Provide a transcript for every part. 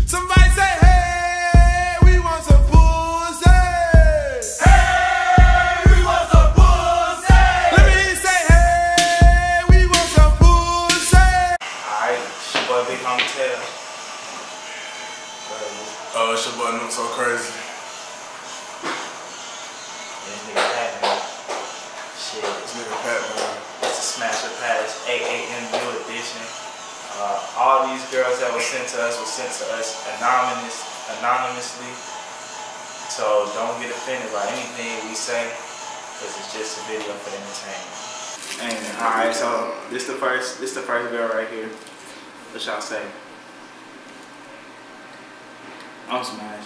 Somebody say, hey, we want some pussy. Hey, we want some pussy. Let me hear you say, hey, we want some pussy. Alright, it's your boy Big Mama Tail. Oh, it's your boy Nook So Crazy. This nigga Pat, man. Shit. This nigga Pat, man. It's a Smash or Pass 8 a.m. new edition. All these girls that were sent to us anonymously. So don't get offended by anything we say, because it's just a video for entertainment. And alright, so this the first girl right here. What y'all say? I'm Smash.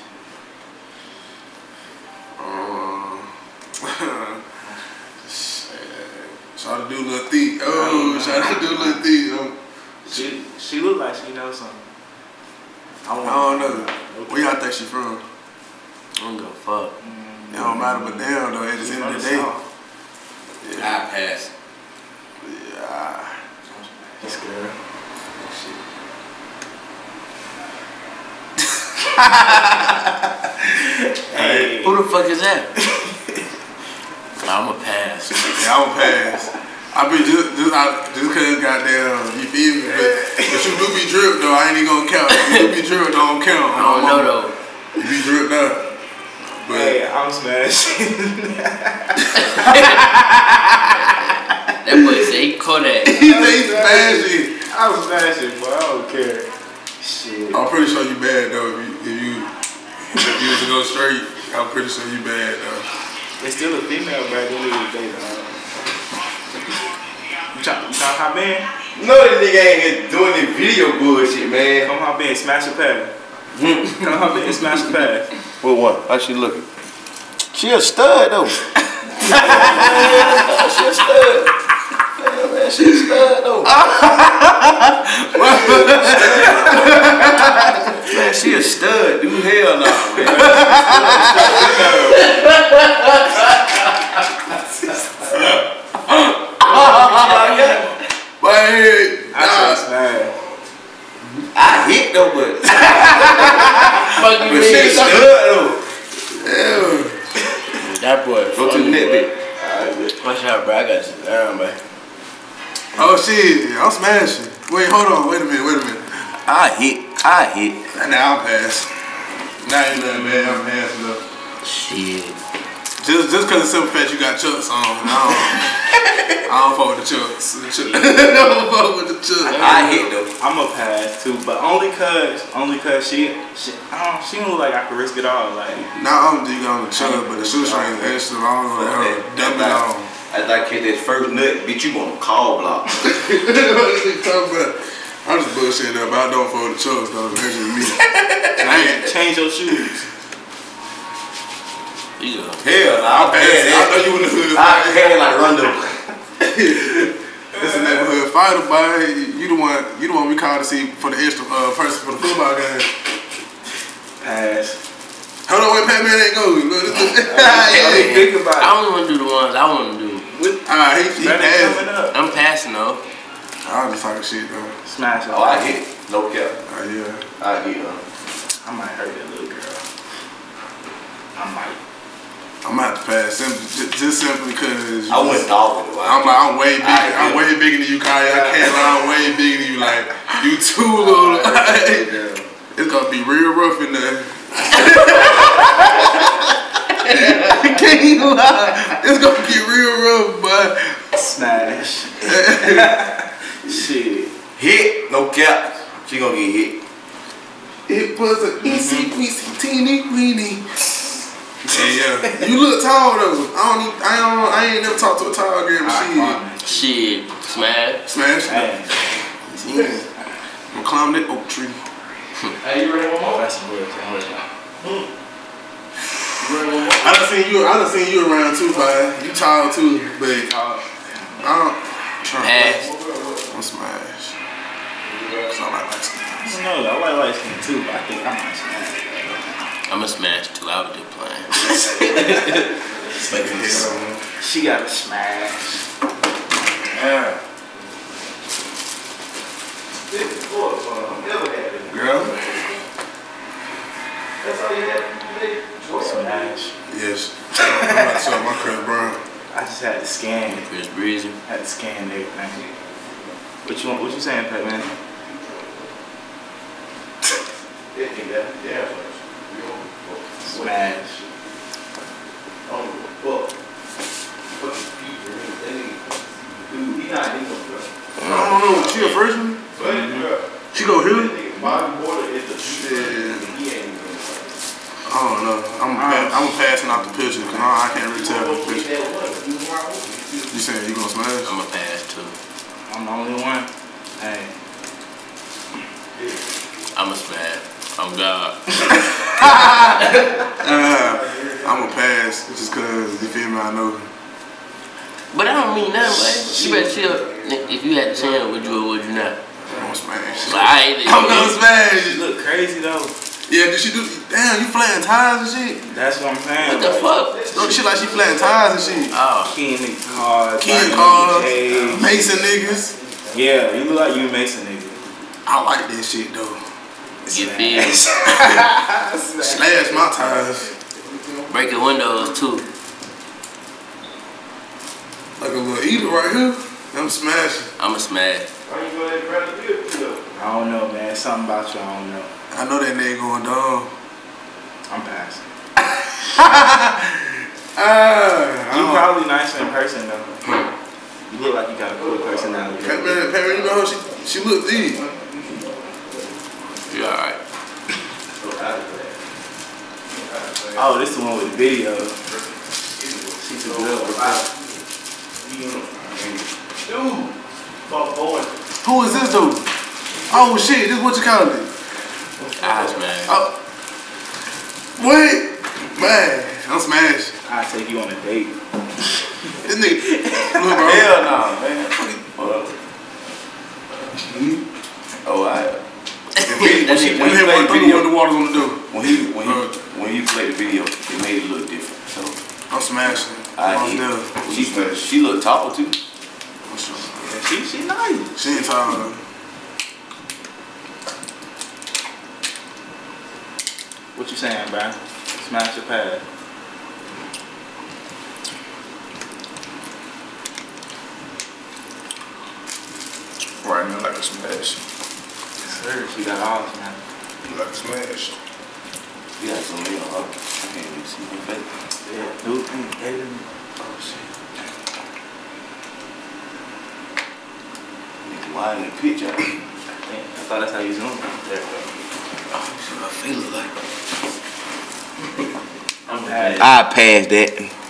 Shout to do Lil Thief. Oh, shout to do Lil Thief. She look like she knows something. I don't know. Where y'all think she from? I don't give a fuck. It don't matter, but damn though, at the end of the day. I pass. Yeah. This girl. Hey. Who the fuck is that? I'ma pass. Yeah, I'ma pass. I be just cause goddamn, you feel me? But you do be dripped though, I ain't even gonna count. You do be dripped, don't count. I don't know though. You be dripped up. But hey, I'm smashing. That boy say he caught that. He say he's smashing. I'm smashing, but I don't care. Shit. I'm pretty sure you bad though. If you was to go straight, I'm pretty sure you bad though. It's still a female back in the day, though. You trying to hop in? No, this nigga ain't here doing the video bullshit, man. Come hop in, smash a pad. Come hop in, smash a pad. What one? How she looking? She a stud though. She a stud. Yeah, man, she a stud though. Man, she a stud, dude. Hell no, man. I hit though, but Fuck you, she a stud though. Yeah. That boy. Go to the net, bitch. Watch out, bro. I got you down, man. Oh shit, I'm smashing. Wait, hold on, wait a minute. I hit. Now I'm pass. Now ain't nothing bad, I'm passing up. Shit. Just cause it's simple fact you got chucks on, I don't fuck with the chucks. I don't fuck with the chucks. I hit though. I'm a pass too, but only cause she don't look like I could risk it all. Like, Now I'm dig on the chuck, but the shoestring is extra long. Dumb it on. After I catch that first nut, bitch, you gonna call block. I'm just bullshitting up, but I don't fuck with the chucks though. That's just me. change your shoes. Yeah. Hell, I know you in the hood. I had like Rondo. It's a neighborhood fighter, boy. You the one we called to see for the extra person for the football game. Pass. Hold on, wait, Pat-Man ain't go. Think about it. I only want to do the ones I want to do. Alright, he passed. I'm passing though. I was just talking shit though. Smash it. Oh, I hit. No cap. Oh yeah. I hit. I might hurt that little girl. I might. I'm gonna have to pass just simply because I went dog with it. I'm way bigger. I'm way bigger than you, Kyle. I can't lie. I'm way bigger than you. Like you too little. It's gonna be real rough in there. Can't even lie. It's gonna get real rough, but Smash. Shit. Hit. No cap. She gonna get hit. it was an easy peasy teeny weeny. Yeah. You look tall though. I ain't never talked to a tall girl, but Shit. Smash. Yeah. I'm climbing that oak tree. Hey, you ready one more? That's some bullshit. I done seen you around too, but you tall too, but Pass. I'm smash. Cause I like light skin. I don't know. I like light skin too, but I think I might smash. I'm a smash too. I was just playing. She got a smash. Yeah. Girl, Smash. Yes. I'm about to show my Chris Brown. I just had to scan. Chris Breezy. Had to scan everything. What you want? What you saying, Pat man? Smash. I don't know. She a freshman? She go here? Yeah. I don't know. I'm passing out the picture because I can't really tell the picture. You saying you gonna smash? I'm a pass too. I'm the only one. Hey. I'm a smash. I'm God. I'm a pass just cause you feel me. I know. But I don't mean nothing, man. You better chill. If you had the chance, would you or would you not? I'm gonna smash. I'm gonna smash. She look crazy though. Yeah, did she do? Damn, you flaying tires and shit. That's what I'm saying. What the fuck? No, shit like she flaying tires and shit. Oh. Ken cars. Mason niggas. Yeah, you look like you Mason nigga. I like that shit though. Get fed. Slash my tires. Breaking windows too. Like a little eater right here. I'm smashing. I'm a smash. I don't know, man. Something about you, I don't know. I know that nigga going dumb. I'm passing. You You probably nicer in person though. You look like you got a cool personality. Pat, you know how she look deep. You alright? Oh, this is the one with the video. She too good with that. Who is this dude? Oh shit, this what you call it? I smash. Oh. Wait, man, I'm smashed. I'll take you on a date. This nigga, look, bro. Hell no, man. Oh, when he played the video, it made it look different. So I'm smashing. She looked tall too. She nice. She ain't tall though. What you saying, bro? Smash your pad. Right now, like a smash. Sir, she got all smash. Like a smash. You got some nail up. I can't even see your face. Yeah, dude, hating me. Oh shit. Why in the picture? I thought that's how you zoom. There we go. Oh, shit, my face look like. I'm bad. I passed that.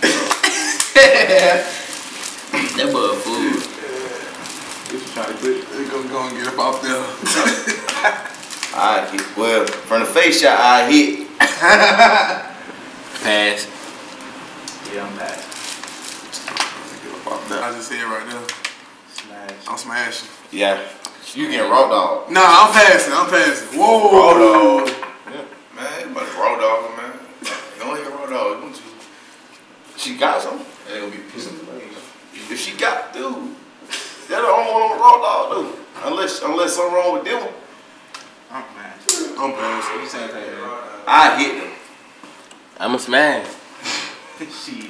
That boy a fool. What you trying to quit? They gonna go and get up off there. I hit. Well, from the face shot, I hit. Pass. Yeah, I'm bad. Get up off there. I just see it right there. Smash. I'm smashing. Yeah. You getting raw dog. Nah, I'm passing. Whoa. Raw dog. Yeah. Man, everybody's raw dog, man. Don't hit raw dog. Don't you? She got something. They gonna be pissing. If she got, dude, they're the only one on the raw dog, dude. Unless something wrong with them. I'm mad. I'm passing. What you saying, Taylor? I hit them. I'm a smash. She.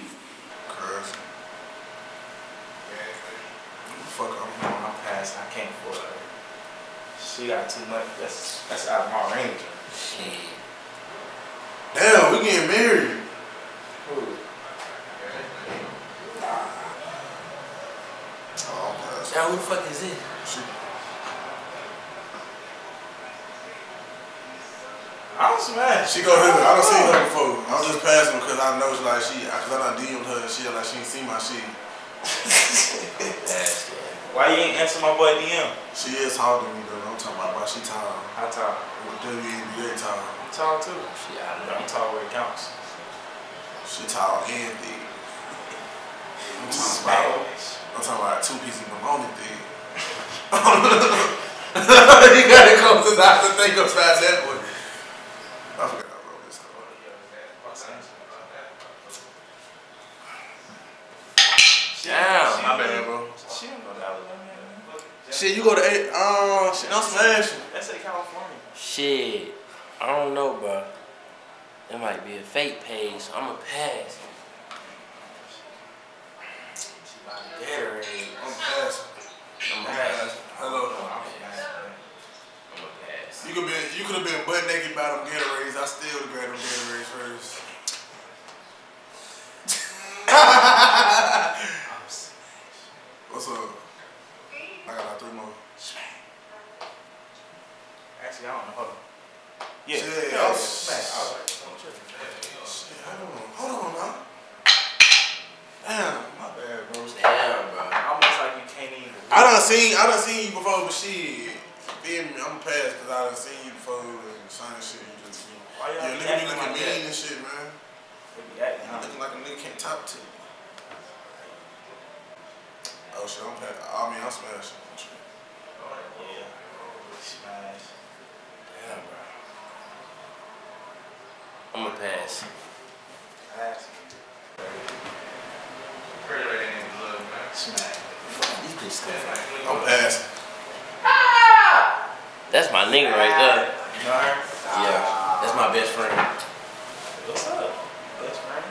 Fuck, I'm past. I can't afford her. She got too much. That's out of my range. Shit. damn, we getting married. Who? Oh, I'm passing. Now, who the fuck is it? I'm smashed. She go here. I done seen her before. I was just passing because I know like cause I done DM'd her and she like she ain't seen my shit. Pass. Why you ain't answer my boy DM? She is taller than me though. I'm talking about she tall. How tall? WNBA tall. I'm tall too. She out of I'm tall where it counts. She tall and thick. I'm talking about 2 pieces of bologna thick. You gotta come to the house and think upside that one. I forgot I wrote this. Damn. My bad, bro. She don't know that was Shit, you go to shit, I'm smashing. That's in California. Shit. I don't know, bro. It might be a fake page, so I'ma pass. Gatorade. I'm passing. I'ma pass. Hello. I'ma pass. You could have been butt naked by them Gatorades. I still would have grabbed them Gatorades first. What's up? I got like 3 more. Actually, I don't know. Hold on. Yeah. Shit, Yeah, I was- smack. I was like, Shit, hold on now. Damn, my bad, bro. Damn, bro. almost like you can't even. I done seen you before, but shit. Feel me? I'm past because I done seen you before and same shit. You just be. Why y'all Yeah, be look at me acting looking like mean that? and shit, man. They be acting, huh? Looking like a nigga can't talk to you. Oh shit, I'm past. I mean, I'm smashing. Yeah. Smash. Damn, bro. I'ma pass. Pass. Smack. These bitches still I'm passing. That's my nigga right there. You know her? Yeah, that's my best friend. What's up? Best friend?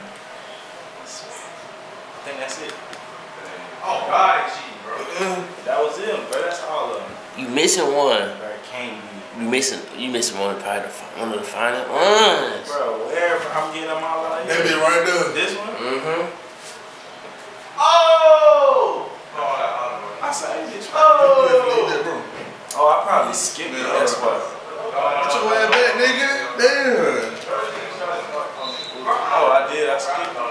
I think that's it. Oh, God, cheating, bro. That was it, bro. That's all of them. You missing one. Bro, it can't be. You missing one, probably one of the finest ones. Bro, where? I'm getting them all out That here. bitch right there. This one? Mm-hmm. Oh! I said this one. Oh! Oh, I probably skipped it. That's why. Get your ass back, nigga. Damn. Oh, I did. I skipped it.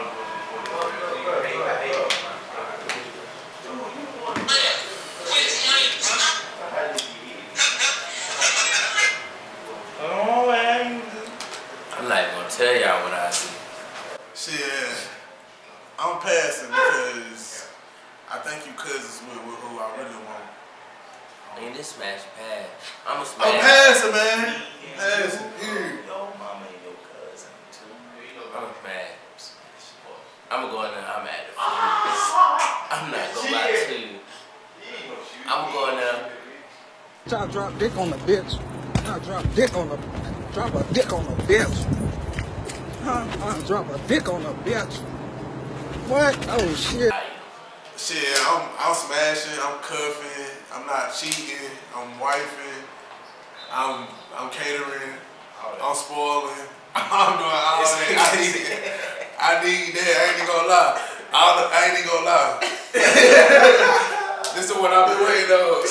Oh, man. I'm not even gonna tell y'all what I see. Shit, I'm passing because I think you cousins with who I really want. Ain't this smash pass? I'ma I'm smash. passing, man. Passing. Here. Yo, mama and your cousin, too. I'ma smash. I'ma go in there. I'm at the food. I'm not gonna lie to you. I'm going there. Try to drop dick on the bitch. Try to drop dick on the. Drop a dick on the bitch. Huh? Drop a dick on the bitch. What? Oh shit. Shit, I'm smashing, I'm cuffing, I'm not cheating, I'm wifing, I'm catering, I'm spoiling, I'm doing all that. I need that, I ain't even gonna lie. I ain't even gonna lie. This is what I've been waiting on.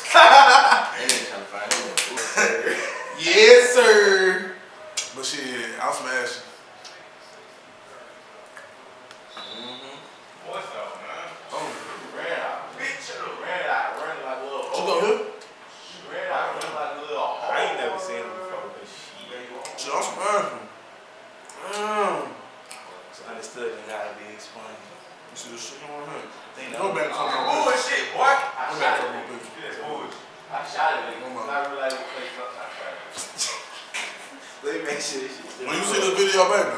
Yes, sir. But shit, I'm smashing. I ain't never seen him before, but shit. Shit, I'm smashing. It's understood and gotta be explained. You see the shit on her? Think Go back and come on. Bullshit, boy. Go back and come on, bitch. I shot it. Come on. I realized it was something. Let me make sure this shit. When you see the video, baby,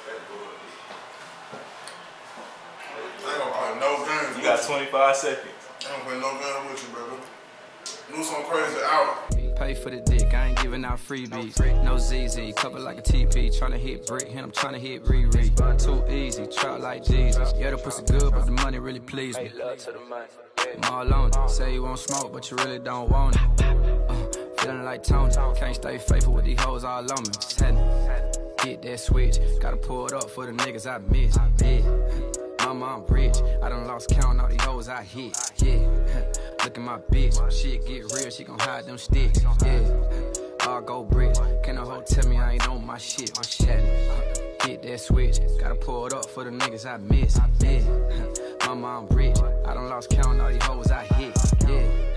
I ain't gonna play no games. You got 25 seconds. I ain't gonna play no games with you, baby. Do something crazy out. Pay for the dick, I ain't giving out freebies. No ZZ, cover like a TP. Tryna hit brick, and I'm tryna hit Riri. Too easy, trap like Jesus. Yeah, the pussy good, but the money really please me. I'm all on it. Say you won't smoke, but you really don't want it. Feeling like Tony. Can't stay faithful with these hoes all on me. Just had to hit that switch. Gotta pull it up for the niggas I miss. Yeah. Mama, I'm rich. I done lost count all these hoes I hit. Yeah. Look at my bitch. Shit get real, she gon' hide them sticks. Yeah. I'll go bricks. Can a hoe tell me I ain't on my shit? My shit. Hit that switch. Gotta pull it up for the niggas I miss. Yeah. Mama, I'm rich. I done lost count all these hoes I hit. Yeah.